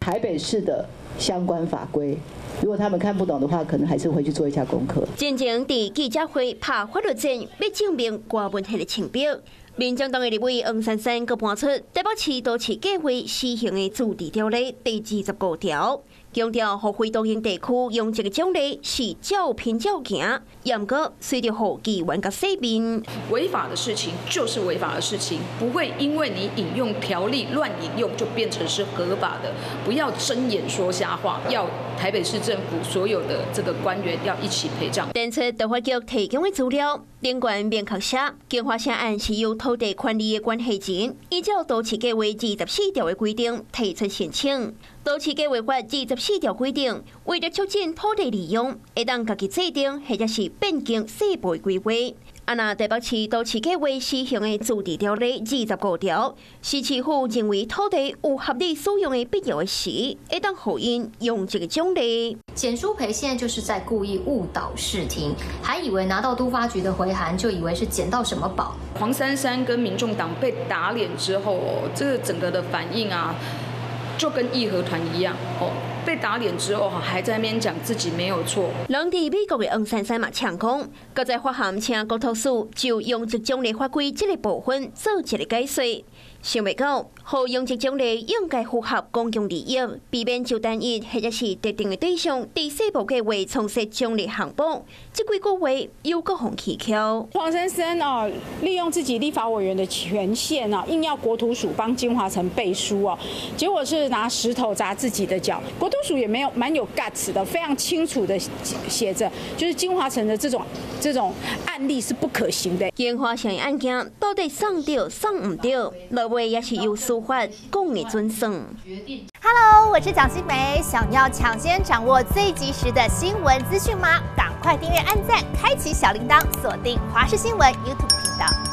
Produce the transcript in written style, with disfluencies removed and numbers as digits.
台北市的相关法规。如果他们看不懂的话，可能还是回去做一下功课。 真正在记者会拍法律战，要证明瓜问题的清白。民进党的立委黄珊珊阁搬出台北市都市计划施行的驻地条例第25条，强调互非都营地区用这个奖励是照偏照行，严格随着互议员甲说明。 违法的事情就是违法的事情，不会因为你引用条例乱引用就变成是合法的。不要睁眼说瞎话，要台北市政府所有的这个官员要一起陪葬。 电测调查局提供的资料，联关明确写，经发现案是由土地权利的关系人，依照都市计划24条的规定提出申请。都市计划法24条规定，为了促进土地利用，会当家己制定或者是变更细部规划。那台北市都市计划施行的驻地条例25条，是市府认为土地有合理使用的必要的时，会当予因用这个奖励。 简书培现在就是在故意误导视听，还以为拿到都发局的回函，就以为是捡到什么宝。 黄珊珊跟民众党被打脸之后，这个整个的反应啊，就跟义和团一样哦。被打脸之后，还在那边讲自己没有错。 人伫美国的黄珊珊嘛呛讲，搁在发函请国土署就用这奖励法规这个部分做一个解说。想袂到，互用这奖励应该符合公共利益，避免就单一或者是特定的对象伫细部计划从事奖励项目。这几个月又搁互蹊跷。 黄珊珊利用自己立法委员的权限硬要国土署帮金华城背书结果是拿石头砸自己的脚。国土署也蛮有 guts 的，非常清楚的写着，就是金华城的这种案例是不可行的。 金华城案件到底送对送唔对，落尾也是由司法讲的准算。 Hello， 我是蒋欣梅，想要抢先掌握最及时的新闻资讯吗？赶快订阅、按赞、开启小铃铛，锁定华视新闻 YouTube 频道。